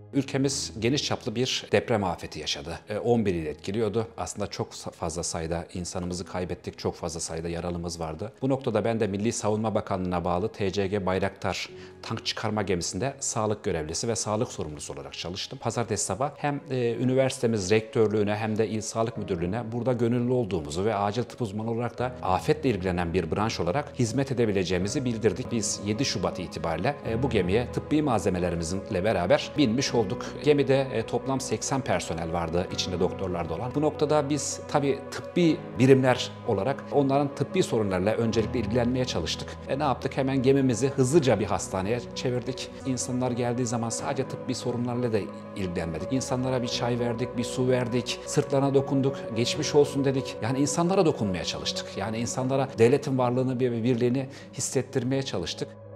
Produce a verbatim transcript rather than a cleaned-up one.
Ülkemiz geniş çaplı bir deprem afeti yaşadı. on bir il etkiliyordu. Aslında çok fazla sayıda insanımızı kaybettik, çok fazla sayıda yaralımız vardı. Bu noktada ben de Milli Savunma Bakanlığı'na bağlı T C G Bayraktar tank çıkarma gemisinde sağlık görevlisi ve sağlık sorumlusu olarak çalıştım. Pazartesi sabah hem e, üniversitemiz rektörlüğüne hem de İl Sağlık Müdürlüğü'ne burada gönüllü olduğumuzu ve acil tıp uzmanı olarak da afetle ilgilenen bir branş olarak hizmet edebileceğimizi bildirdik. Biz yedi Şubat itibariyle e, bu gemiye tıbbi malzemelerimizle beraber binmiş olduk. Gemide e, toplam seksen personel vardı, içinde doktorlar da olan. Bu noktada biz tabii tıbbi birimler olarak onların tıbbi sorunlarla öncelikle ilgilenmeye çalıştık. E, ne yaptık? Hemen gemimizi hızlıca bir hastaneye çevirdik. İnsanlar geldiği zaman sadece tıbbi sorunlarla da ilgilenmedik. İnsanlara bir çay verdik, bir su verdik, sırtlarına dokunduk, geçmiş olsun dedik. Yani insanlara dokunmaya çalıştık. Yani insanlara devletin varlığını ve birliğini hissettirmeye çalıştık.